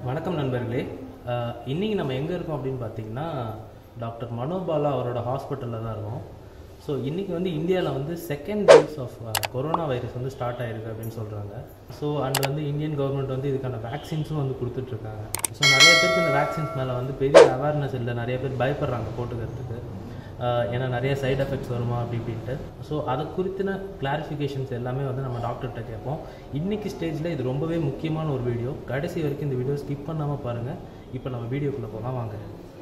வணக்கம் நண்பர்களே. இன்றைக்கி நம்ம எங்கே இருக்கோம் அப்படின்னு பார்த்தீங்கன்னா டாக்டர் மனோபாலா அவரோட ஹாஸ்பிட்டலில் தான் இருக்கோம். ஸோ இன்றைக்கி வந்து இந்தியாவில் வந்து second waves of corona virus வந்து ஸ்டார்ட் ஆகிருக்கு அப்படின்னு சொல்கிறாங்க. ஸோ அண்ட் வந்து இந்தியன் கவர்மெண்ட் வந்து இதுக்கான வேக்சின்ஸும் வந்து கொடுத்துட்ருக்காங்க. ஸோ நிறைய பேருக்கு இந்த வேக்சின்ஸ் மேலே வந்து பெரிய அவேர்னஸ் இல்லை, நிறைய பேர் பயப்படுறாங்க போட்டுக்கிறதுக்கு, ஏன்னா நிறைய சைட் எஃபெக்ட்ஸ் வருமா அப்படின்ட்டு. ஸோ அதை குறித்தின கிளாரிஃபிகேஷன்ஸ் எல்லாமே வந்து நம்ம டாக்டர்கிட்ட கேட்போம். இன்றைக்கி ஸ்டேஜில் இது ரொம்பவே முக்கியமான ஒரு வீடியோ. கடைசி வரைக்கும் இந்த வீடியோ ஸ்கிப் பண்ணாமல் பாருங்கள். இப்போ நம்ம வீடியோக்குள்ளே போகலாம் வாங்க.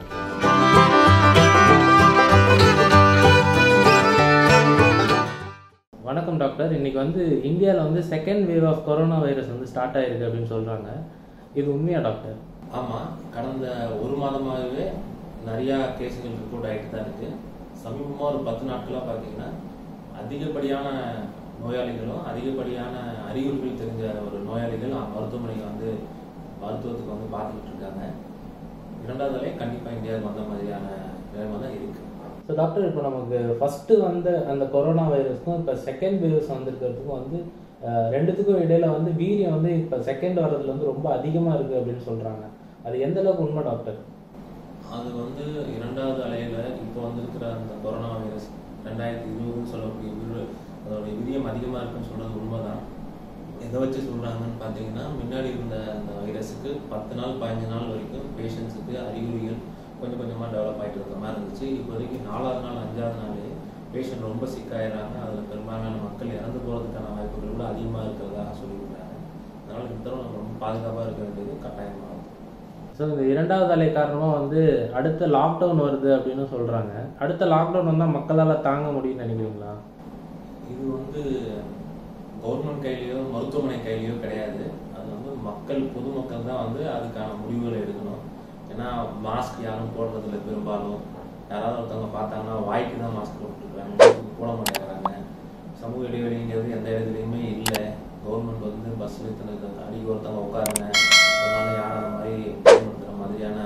வணக்கம் டாக்டர். இன்றைக்கி வந்து இந்தியாவில் வந்து second wave of corona virus வந்து ஸ்டார்ட் ஆகிருக்கு அப்படின்னு சொல்கிறாங்க. இது உண்மையா டாக்டர்? ஆமாம், கடந்த ஒரு மாதமாகவே நிறையா கேஸுகள் ரிப்போர்ட் ஆகிட்டு தான் இருக்குது. சமீபமாக ஒரு 10 நாட்களாக பார்த்தீங்கன்னா அதிகப்படியான நோயாளிகளும் அதிகப்படியான அறிகுறிகள் தெரிஞ்ச ஒரு நோயாளிகள் மருத்துவமனைக்கு வந்து மருத்துவத்துக்கு வந்து பார்த்துக்கிட்டு இருக்காங்க. இரண்டாவது அலை கண்டிப்பாக இந்தியாவுக்கு வந்த மாதிரியான நிலைமை தான் இருக்குது. ஸோ டாக்டர், இப்போ நமக்கு ஃபஸ்ட்டு வந்த அந்த கொரோனா வைரஸ்க்கும் இப்போ செகண்ட் வைரஸ் வந்திருக்கிறதுக்கும் வந்து ரெண்டுத்துக்கும் இடையில வந்து வீரியம் வந்து இப்போ செகண்ட் வரதுல வந்து ரொம்ப அதிகமாக இருக்குது அப்படின்னு சொல்கிறாங்க. அது எந்த அளவுக்கு உண்மை டாக்டர்? அது வந்து இரண்டாவது அலையில் இப்போ வந்திருக்கிற அந்த கொரோனா வைரஸ் 2020 சொல்லக்கூடிய அதோடைய வீரியம் அதிகமாக இருக்குன்னு சொல்கிறது உண்மைதான். எதை வச்சு சொல்கிறாங்கன்னு பார்த்தீங்கன்னா, முன்னாடி இருந்த அந்த வைரஸுக்கு 10 நாள் 15 நாள் வரைக்கும் பேஷண்ட்ஸுக்கு அறிகுறிகள் கொஞ்சம் கொஞ்சமாக டெவலப் ஆகிட்டு இருக்க மாதிரி இருந்துச்சு. இப்போ வரைக்கும் 4வது நாள் 5வது நாள் பேஷண்ட் ரொம்ப சிக்காயிடுறாங்க. அதில் பெரும்பாலான மக்கள் இறந்து போகிறதுக்கான வாய்ப்புகள் கூட அதிகமாக இருக்கிறதாக சொல்லியிருக்காங்க. அதனால் இந்த தடவை நம்ம ரொம்ப பாதுகாப்பாக இருக்க வேண்டியது கட்டாயமாகும். ஸோ இந்த இரண்டாவது அலை காரணமாக வந்து அடுத்த லாக்டவுன் வருது அப்படின்னு சொல்கிறாங்க. அடுத்த லாக்டவுன் வந்தால் மக்களால் தாங்க முடியும்னு நினைக்கிறீங்களா? இது வந்து கவர்மெண்ட் கையிலையோ மருத்துவமனை கையிலையோ கிடையாது. அது வந்து பொதுமக்கள் தான் வந்து அதுக்கான முடிவுகளை எடுக்கணும். ஏன்னா மாஸ்க் யாரும் போடுறதில்ல. பெரும்பாலும் யாராவது ஒருத்தவங்க பார்த்தாங்கன்னா வாய்க்கு தான் மாஸ்க் போட்டுருக்காங்க, போட மாட்டேங்கிறாங்க. சமூக இடைவெளிங்கிறது எந்த இடத்துலையுமே இல்லை. கவர்மெண்ட் வந்து பஸ்ஸில் அடிக்க ஒருத்தவங்க உட்காருங்க, அதனால யாரும் அந்த மாதிரி பயன்படுத்துகிற மாதிரியான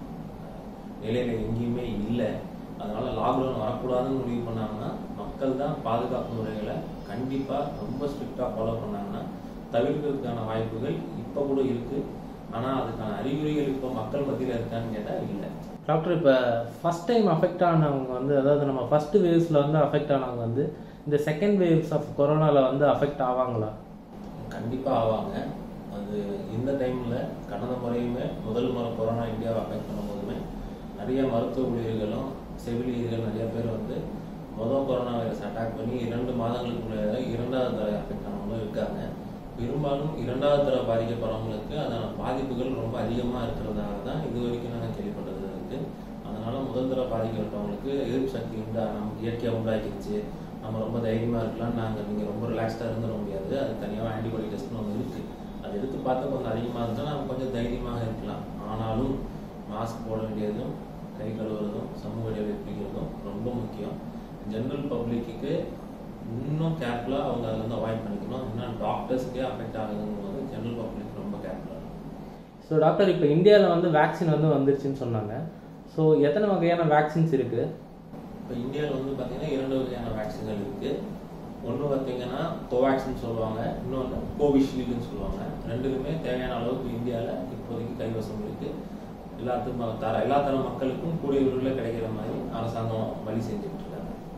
நிலையில எங்கேயுமே இல்லை. அதனால லாக்டவுன் வரக்கூடாதுன்னு முடிவு பண்ணாங்கன்னா மக்கள் தான் பாதுகாப்பு முறைகளை கண்டிப்பாக ரொம்ப ஸ்ட்ரிக்டாக ஃபாலோ பண்ணாங்கன்னா தவிர்க்கிறதுக்கான வாய்ப்புகள் இப்போ கூட இருக்குது. ஆனால் அதுக்கான அறிகுறிகள் இப்போ மக்கள் மத்தியில் இருக்கான்னு கேட்டால் இல்லை. டாக்டர், இப்போ ஃபஸ்ட் டைம் அஃபெக்ட் ஆனவங்க வந்து, அதாவது நம்ம ஃபஸ்ட்டு வேவ்ஸில் வந்து அஃபெக்ட் ஆனவங்க வந்து இந்த செகண்ட் வேவ்ஸ் ஆஃப் கொரோனாவில் வந்து அஃபெக்ட் ஆவாங்களா? கண்டிப்பாக ஆவாங்க. அது இந்த டைமில் கடந்த முறையுமே முதல் முறை கொரோனா இந்தியாவை அஃபெக்ட் பண்ணும்போதுமே நிறைய மருத்துவ ஊழியர்களும் செவிலியர்கள் நிறைய பேர் வந்து கொரோனா வைரஸ் அட்டாக் பண்ணி 2 மாதங்களுக்குள்ள இரண்டாவது தடவை அஃபெக்ட் ஆனவங்களும் இருக்காங்க. பெரும்பாலும் இரண்டாவது தடவை பாதிக்கப்படுறவங்களுக்கு அதனால பாதிப்புகள் ரொம்ப அதிகமாக இருக்கிறதாக தான் இது வரைக்கும் நாங்கள் கேள்விப்பட்டது இருக்குது. அதனால் முதல் தடவை பாதிக்கப்பட்டவங்களுக்கு எதிர்ப்பு சக்தி நமக்கு இயற்கையாக உண்டாக்கிடுச்சு, நம்ம ரொம்ப தைரியமாக இருக்கலாம், நீங்கள் ரொம்ப ரிலாக்ஸ்டாக இருந்துட முடியாது, அது தனியாக ஆன்டிபாடி டெஸ்ட்னு ஒன்று இருக்குது. அது எடுத்து பார்த்து கொஞ்சம் அதிகமாக இருந்தால் நம்ம கொஞ்சம் தைரியமாக இருக்கலாம். ஆனாலும் மாஸ்க் போட வேண்டியதும் கை கழுவுறதும் சமூக இடைவெளி பிடிக்கிறதும் ரொம்ப முக்கியம். ஜென்ரல் பப்ளிக்கு இன்னும் கேர்ஃபுல்லாக அவங்க அதை வந்து அவாய்ட் பண்ணிக்கணும். இன்னும் டாக்டர்ஸ்க்கே அஃபெக்ட் ஆகுதுங்கும் போது ஜென்ரல் பப்ளிக் ரொம்ப கேர்ஃபுல்லாக இருக்கும். ஸோ டாக்டர், இப்போ இந்தியாவில் வந்து வேக்சின் வந்து வந்துருச்சுன்னு சொன்னாங்க. ஸோ எத்தனை வகையான வேக்சின்ஸ் இருக்குது? இப்போ இந்தியாவில் வந்து பார்த்தீங்கன்னா 2 வகையான வேக்சின்கள் இருக்குது. ஒன்று பார்த்தீங்கன்னா கோவாக்சின் சொல்லுவாங்க, இன்னொன்று கோவிஷீல்டுன்னு சொல்லுவாங்க. ரெண்டுக்குமே தேவையான அளவுக்கு இந்தியாவில் இப்போதைக்கு கைவசம் இருக்குது. எல்லா தர மக்களுக்கும் கூடிய விரைவில் கிடைக்கிற மாதிரி அரசாங்கம் வழி செஞ்சுட்டு இருக்காங்க.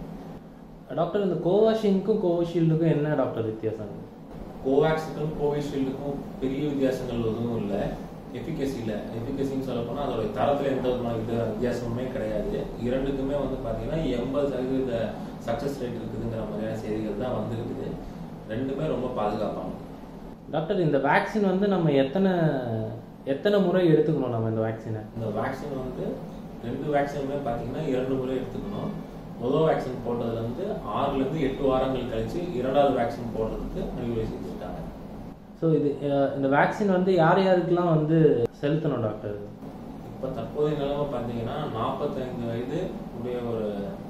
டாக்டர், இந்த கோவாக்சினுக்கும் கோவிஷீல்டுக்கும் என்ன டாக்டர் வித்தியாசம்? கோவாக்சினுக்கும் கோவிஷீல்டுக்கும் பெரிய வித்தியாசங்கள் எதுவும் இல்லை. எஃபிகசின்னு சொல்ல போனால் அதோடைய தரத்தில் எந்த விதமான வித்தியாசமுமே கிடையாது. இரண்டுக்குமே வந்து பார்த்தீங்கன்னா 80% சக்ஸஸ் ரேட் இருக்குதுங்கிற மாதிரியான செய்திகள் தான் வந்துருக்குது. ரெண்டுமே ரொம்ப பாதுகாப்பானது. டாக்டர், இந்த வேக்சின் வந்து நம்ம எத்தனை முறை எடுத்துக்கணும் நம்ம இந்த வேக்சினை? இந்த வேக்சின் வந்து 2 வேக்சினுமே பார்த்தீங்கன்னா 2 முறை எடுத்துக்கணும். முதல் வேக்சின் போட்டதுலேருந்து 6லேருந்து 8 வாரங்கள் கழிச்சு 2வது வேக்சின் போடுறதுக்கு அறிவுரை செஞ்சுருக்காங்க. ஸோ இந்த வேக்சின் வந்து யாருக்கெல்லாம் வந்து செலுத்தணும் டாக்டர்? இப்போ தற்போதைய நிலைமை பார்த்தீங்கன்னா 45 வயது உடைய ஒரு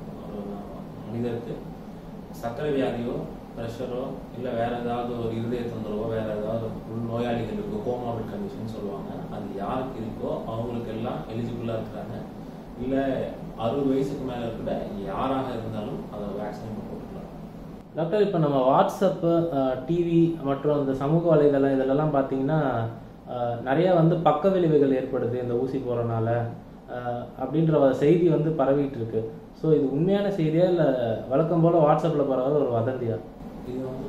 மனிதருக்கு சர்க்கரை வியாதியோ ப்ரெஷரோ இல்லை வேறு ஏதாவது ஒரு இருதய தொந்தரவோ வேறு ஏதாவது நோயாளிகள் இருக்கோ, கோமாபிட் கண்டிஷன் சொல்லுவாங்க, அது யாருக்கு இருக்கோ அவங்களுக்கு எல்லாம் எலிஜிபிளாக இருக்கிறாங்க. இல்லை 60 வயசுக்கு மேலே இருக்கிற யாராக இருந்தாலும் அதை வேக்சின் போட்டுக்கலாம். டாக்டர், இப்போ நம்ம வாட்ஸ்அப்பு, டிவி மற்றும் இந்த சமூக வலைதளம் இதிலெல்லாம் பார்த்தீங்கன்னா நிறையா வந்து பக்க விளைவுகள் ஏற்படுது இந்த ஊசி போகிறனால அப்படின்ற செய்தி வந்து பரவிட்டு இருக்கு. ஸோ இது உண்மையான செய்தியா இல்லை வழக்கம் போல் வாட்ஸ்அப்பில் பரவாத ஒரு வதந்தியா? இது வந்து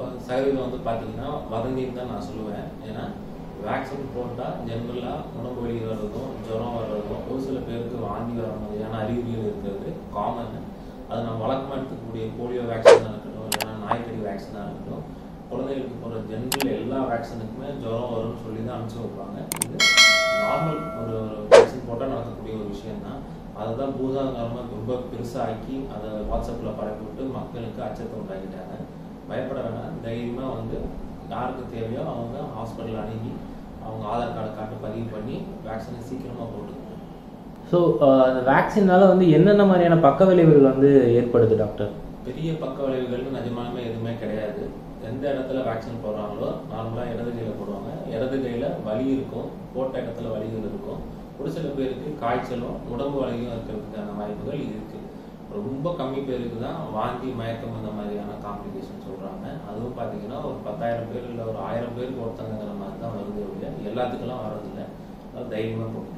90% வந்து பார்த்தீங்கன்னா வதந்தின்னு தான் நான் சொல்லுவேன். ஏன்னா வேக்சின் போட்டால் ஜென்ரலாக உடம்பு வலி வர்றதும் ஜுரம் வர்றதும் ஒரு சில பேருக்கு வாந்தி வர மாதிரியான அறிகுறிகள் இருக்கிறது காமன். அது நம்ம வழக்கமாக எடுத்துக்கக்கூடிய போலியோ வேக்சினாக இருக்கட்டும், இல்லைன்னா நாய்க்கடி வேக்சினாக இருக்கட்டும், குழந்தைகளுக்கு போகிற ஜென்ரல் எல்லா வேக்சினுக்குமே ஜுரம் வரும்னு சொல்லி தான் அனுப்பிச்சு வைப்பாங்க. இது நார்மல் ஒரு வேக்சின் போட்டால் நடக்கக்கூடிய ஒரு விஷயம் தான். அதை தான் பூதாகாரமாக ரொம்ப பெருசாக்கி அதை வாட்ஸ்அப்பில் பரப்பி விட்டு மக்களுக்கு அச்சத்தை உண்டாக்கிட்டாங்க. பயப்பட வேணாம், தைரியமாக வந்து யாருக்கு தேவையோ அவங்க ஹாஸ்பிட்டல் அணுகி அவங்க ஆதார் கார்டை காட்டு பதிவு பண்ணி வேக்சினை சீக்கிரமாக போட்டுக்கணும். ஸோ அந்த வேக்சினால வந்து என்னென்ன மாதிரியான பக்க விளைவுகள் வந்து ஏற்படுது டாக்டர்? பெரிய பக்க விளைவுகள்னு நிஜமாலுமே எதுவுமே கிடையாது. எந்த இடத்துல வேக்சின் போடுறாங்களோ நார்மலாக இடது கையில் போடுவாங்க. இடது கையில் வலி இருக்கும், போட்ட இடத்துல வலிகள் இருக்கும். ஒரு சில பேருக்கு காய்ச்சலும் உடம்பு வலியும் இருக்கிறதுக்கான வாய்ப்புகள் இருக்குது. ரொம்ப கம்மி பேருக்கு தான் வாந்தி மயக்கம் அந்த மாதிரியான காம்ப்ளிகேஷன் சொல்கிறாங்க. அதுவும் பார்த்தீங்கன்னா ஒரு 10,000 பேர் இல்லை ஒரு 1000 பேருக்கு ஒருத்தங்கிற மாதிரி தான் வருது ஒழிய எல்லாத்துக்கெல்லாம் வர்றதில்லை. அது தைரியமாக போட்டுக்கலாம்.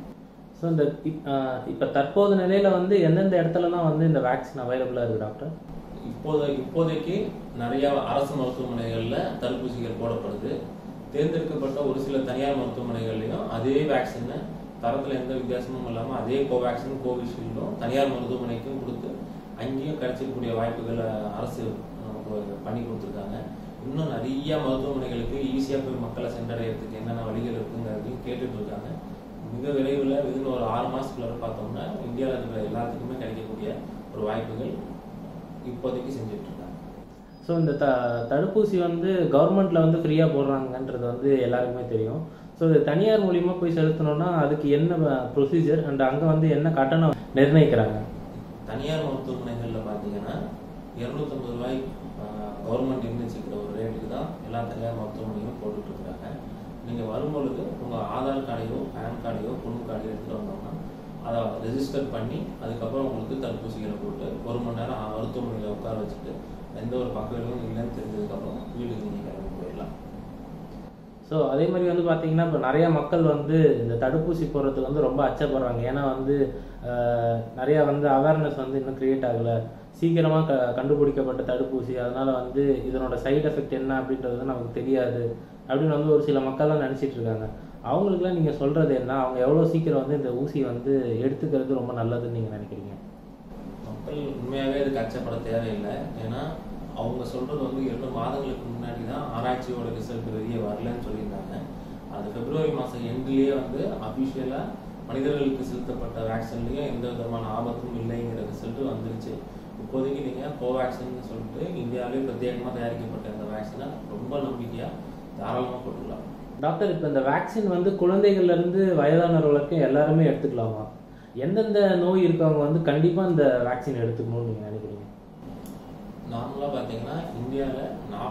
ஸோ இந்த இப்போ தற்போது நிலையில் வந்து எந்தெந்த இடத்துலலாம் வந்து இந்த வேக்சின் அவைலபிளாக இருக்குது டாக்டர்? இப்போதைக்கு நிறையா அரசு மருத்துவமனைகளில் தடுப்பூசிகள் போடப்படுது. தேர்ந்தெடுக்கப்பட்ட ஒரு சில தனியார் மருத்துவமனைகள்லையும் அதே வேக்சினை தரத்தில் எந்த வித்தியாசமும் இல்லாமல் அதே கோவேக்சின் கோவிஷீல்டும் தனியார் மருத்துவமனைக்கும் கொடுத்து அங்கேயும் கிடைச்சிக்கக்கூடிய வாய்ப்புகள் அரசு நமக்கு பண்ணி கொடுத்துருக்காங்க. இன்னும் நிறைய மருத்துவமனைகளுக்கு ஈஸியாக போய் மக்களை சென்றடைகிறதுக்கு என்னென்ன வழிகள் இருக்குங்கிறதையும் கேட்டுட்டு இருக்காங்க. மிக விரைவில் விதின் ஒரு 6 மாதத்துக்குள்ள பார்த்தோம்னா இந்தியாவில் இருக்கிற எல்லாத்துக்குமே கிடைக்கக்கூடிய ஒரு வாய்ப்புகள் இப்போதைக்கு செஞ்சுட்டு இருக்காங்க. ஸோ இந்த தடுப்பூசி வந்து கவர்மெண்ட்டில் வந்து ஃப்ரீயாக போடுறாங்கன்றது வந்து எல்லாருக்குமே தெரியும். ஸோ இது தனியார் மூலியமாக போய் செலுத்தணும்னா அதுக்கு என்ன ப்ரொசீஜர் அண்ட் அங்கே வந்து என்ன கட்டணம் நிர்ணயிக்கிறாங்க? தனியார் மருத்துவமனைகளில் பார்த்தீங்கன்னா 250 ரூபாய் கவர்மெண்ட் நிர்ணயிச்சிக்கிற ஒரு ரேட்டுக்கு தான் எல்லா தனியார் மருத்துவமனையும் போட்டுட்ருக்குறாங்க. நீங்கள் வரும்பொழுது உங்கள் ஆதார் கார்டையோ பேன் கார்டையோ குடும்ப கார்டையோ எடுத்துகிட்டு வந்தோம்னா அதை ரெஜிஸ்டர் பண்ணி அதுக்கப்புறம் உங்களுக்கு தடுப்பூசிகளை போட்டு 1 மணி நேரம் மருத்துவமனையில் உட்கார வச்சுட்டு எந்த ஒரு பக்க விளைவும் இல்லைன்னு தெரிஞ்சதுக்கப்புறம் வீட்டுக்கு நீங்கள் கிளம்பி போயிடலாம். ஸோ அதே மாதிரி வந்து பார்த்தீங்கன்னா இப்போ நிறையா மக்கள் வந்து இந்த தடுப்பூசி போடுறதுக்கு வந்து ரொம்ப அச்சப்படுறாங்க. ஏன்னா வந்து நிறையா வந்து அவேர்னஸ் வந்து இன்னும் க்ரியேட் ஆகலை. சீக்கிரமாக கண்டுபிடிக்கப்பட்ட தடுப்பூசி, அதனால் வந்து இதனோட சைடு எஃபெக்ட் என்ன அப்படின்றது நமக்கு தெரியாது அப்படின்னு வந்து ஒரு சில மக்கள்லாம் நினச்சிட்டு இருக்காங்க. அவங்களுக்குலாம் நீங்கள் சொல்கிறது என்ன? அவங்க எவ்வளோ சீக்கிரம் வந்து இந்த ஊசியை வந்து எடுத்துக்கிறது ரொம்ப நல்லதுன்னு நீங்கள் நினைக்கிறீங்க? மக்கள் உண்மையாகவே இதுக்கு அச்சப்பட தேவையில்லை. ஏன்னா அவங்க சொல்கிறது வந்து 2 மாதங்களுக்கு முன்னாடி தான் ஆராய்ச்சியோட ரிசல்ட் வெளியே வரலன்னு சொல்லியிருந்தாங்க. அது பிப்ரவரி மாதம் எண்ட்லேயே வந்து அஃபிஷியலாக மனிதர்களுக்கு செலுத்தப்பட்ட வேக்சின்லேயும் எந்த விதமான ஆபத்தும் இல்லைங்கிற ரிசல்ட்டு வந்துருச்சு. இப்போதைக்கு நீங்கள் கோவேக்சின்னு சொல்லிட்டு இந்தியாவிலே பிரத்யேகமாக தயாரிக்கப்பட்ட இந்த வேக்சினை ரொம்ப நம்பிக்கையாக தாராளமாக போட்டுக்கலாம். டாக்டர், இப்போ இந்த வேக்சின் வந்து குழந்தைகள்லேருந்து வயதானவர்களுக்கும் எல்லாருமே எடுத்துக்கலாமா? எந்தெந்த நோய் இருக்கவங்க வந்து கண்டிப்பாக இந்த வேக்சின் எடுத்துக்கணும்னு நீங்கள் நினைக்கிறீங்க? நார்மலாக பார்த்தீங்கன்னா இந்தியாவில்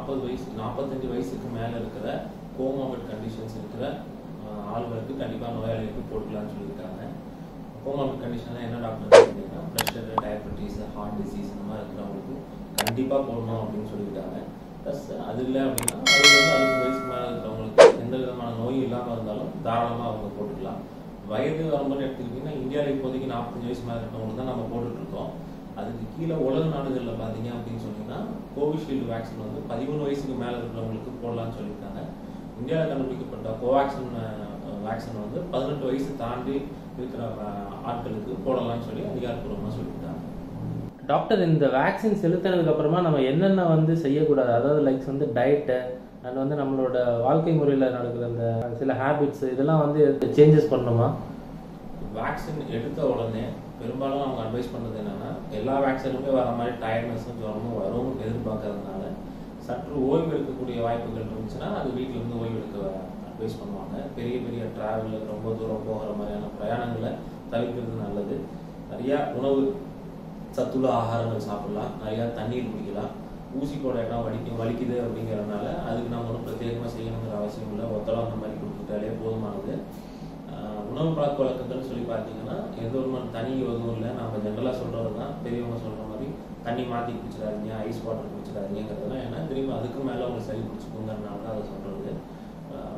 45 வயசுக்கு மேலே இருக்கிற கோமாபிட் கண்டிஷன்ஸ் இருக்கிற ஆளுங்களுக்கு கண்டிப்பாக நோயாளிகளுக்கு போட்டுக்கலாம்னு சொல்லியிருக்காங்க. கோமாபிட் கண்டிஷன்லாம் என்ன டாக்டர் பார்த்தீங்கன்னா ப்ரெஷர், டயபெட்டிஸ், ஹார்ட் டிசீஸ் இந்த மாதிரி இருக்கிறவங்களுக்கு கண்டிப்பாக போடணும் அப்படின்னு சொல்லியிருக்காங்க. ப்ளஸ் அது இல்லை அப்படின்னா 60 வயசுக்கு மேலே இருக்கிறவங்களுக்கு எந்த விதமான நோய் இல்லாமல் இருந்தாலும் தாராளமாக அவங்க போட்டுக்கலாம். வயது வரம்புன்னு எடுத்துக்கிட்டிங்கன்னா இந்தியாவில் இப்போதைக்கு 45 வயசு மேலே இருக்கிறவங்களுக்கு தான் நம்ம போட்டுட்ருக்கோம். அதுக்கு கீழே உலக நாடுகளில் பார்த்தீங்க அப்படின்னு சொன்னீங்கன்னா கோவிஷீல்டு வேக்சின் வந்து 13 வயசுக்கு மேலே இருக்கிறவங்களுக்கு போடலான்னு சொல்லியிருக்காங்க. இந்தியாவில் கண்டுபிடிக்கப்பட்ட கோவாக்சின் வேக்சின் வந்து 18 வயசு தாண்டி இருக்கிற ஆட்களுக்கு போடலாம்னு சொல்லி அதிகாரப்பூர்வமாக சொல்லியிருக்காங்க. டாக்டர், இந்த வேக்சின் செலுத்தினதுக்கு அப்புறமா நம்ம என்னென்ன வந்து செய்யக்கூடாது? அதாவது லைக்ஸ் வந்து டயட்டு அண்ட் வந்து நம்மளோட வாழ்க்கை முறையில் நடக்கிற அந்த சில ஹேபிட்ஸ் இதெல்லாம் வந்து சேஞ்சஸ் பண்ணணுமா? வேக்சின் எடுத்த உடனே பெரும்பாலும் அவங்க அட்வைஸ் பண்ணுறது என்னென்னா எல்லா வேக்சினுமே வர மாதிரி டயர்ட்னஸும் ஜுரமும் வரும் எதிர்பார்க்கறதுனால சற்று ஓய்வு எடுக்கக்கூடிய வாய்ப்புகள் இருந்துச்சுன்னா அது வீட்டிலேருந்து ஓய்வு எடுக்க அட்வைஸ் பண்ணுவாங்க. பெரிய பெரிய ட்ராவலில் ரொம்ப தூரம் போகிற மாதிரியான பிரயாணங்களை தவிர்க்கிறது நல்லது. நிறையா உணவு சத்துள்ள ஆகாரங்கள் சாப்பிடலாம், நிறையா தண்ணீர் குடிக்கலாம். ஊசி போட இடம் வலிக்குது அப்படிங்கிறதுனால அதுக்கு நம்ம ஒன்றும் பிரத்யேகமாக செய்யணுங்கிற அவசியம் இல்லை. ஒத்தடம் அந்த மாதிரி கொடுத்துட்டாலே போதுமானது. உணவு பழக்க வழக்கங்கள்னு சொல்லி பார்த்தீங்கன்னா எந்த ஒரு தனி எதுவும் இல்லை. நம்ம ஜென்ரலாக சொல்கிறது தான் பெரியவங்க சொல்கிற மாதிரி தண்ணி மாற்றி குடிச்சிடாதீங்க, ஐஸ் வாட்டர் குடிச்சிடாதீங்கிறதுலாம். ஏன்னா திரும்ப அதுக்கு மேலே அவங்க சளி பிடிச்சிக்கோங்கிறதுனால தான் அதை சொல்கிறது.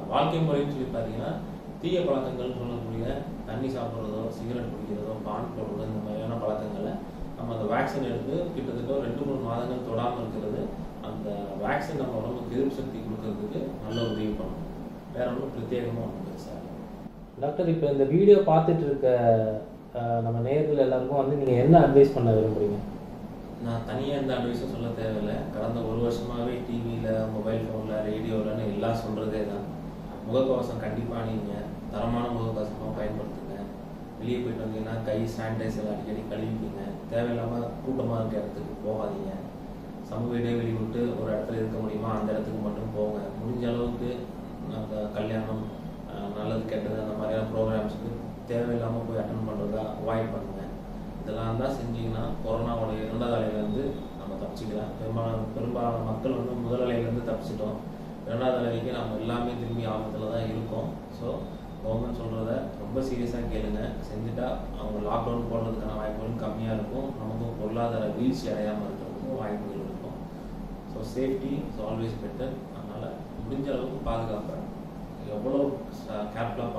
வாழ்க்கை முறைன்னு சொல்லி பார்த்தீங்கன்னா தீய பழக்கங்கள் சொல்லக்கூடிய தண்ணி சாப்பிட்றதோ சிகரெட் குடிக்கிறதோ பான் போடுறதோ இந்த மாதிரியான பழக்கங்களை நம்ம அந்த வேக்சின் எடுத்து கிட்டத்தட்ட 2-3 மாதங்கள் தொடாமல் இருக்கிறது அந்த வேக்சின் நம்ம உடம்புக்கு எதிர்ப்பு சக்தி கொடுக்கறதுக்கு நல்ல உதவி பண்ணும். வேற ஒன்றும் பிரத்யேகமாக ஒன்றும் பெருசாக. டாக்டர், இப்போ இந்த வீடியோ பார்த்துட்டு இருக்க நம்ம நேயர்கள் எல்லாருக்கும் வந்து நீங்கள் என்ன அட்வைஸ் பண்ண விரும்புகிறீங்க? நான் தனியாக எந்த அட்வைஸும் சொல்ல தேவையில்லை. கடந்த 1 வருஷமாகவே டிவியில், மொபைல் ஃபோனில், ரேடியோவில்னு எல்லாம் சொல்கிறதே தான். முகக்கவசம் கண்டிப்பாக அணிங்க, தரமான முகக்கவசமாக பயன்படுத்துங்க. வெளியே போயிட்டு வந்தீங்கன்னா கை சானிடைசர் அடிக்கடி கழுவிக்கிங்க. தேவையில்லாமல் கூட்டமாக இருக்க இடத்துக்கு போகாதீங்க. சமூக இடைவெளி விட்டு ஒரு இடத்துல இருக்க முடியுமா அந்த இடத்துக்கு மட்டும் போங்க. முடிஞ்ச அளவுக்கு அந்த கல்யாணம், நல்லது கெட்டது அந்த மாதிரியான ப்ரோக்ராம்ஸுக்கு தேவையில்லாமல் போய் அட்டன் பண்ணுறதா அவாய்ட் பண்ணுங்க. இதெல்லாம் தான் செஞ்சிங்கன்னா கொரோனாவோட 2வது அலையிலேருந்து நம்ம தப்பிச்சிக்கலாம். பெரும்பாலான மக்கள் வந்து முதல் அலையிலேருந்து தப்பிச்சிட்டோம். 2வது அலைக்கு நம்ம எல்லாமே திரும்பி ஆபத்தில் தான் இருக்கோம். ஸோ கவர்மெண்ட் சொல்கிறத ரொம்ப சீரியஸாக கேளுங்க. செஞ்சுட்டா அவங்க லாக்டவுன் போடுறதுக்கான வாய்ப்புகளும் கம்மியாக இருக்கும். நமக்கும் பொருளாதார வீழ்ச்சி அடையாமல் இருக்கிறதுக்கும் வாய்ப்புகள் இருக்கும். So safety is always better. அதனால் முடிஞ்ச அளவுக்கு பாதுகாப்பாக எவ்வளோ கேர்ஃபுல்லாக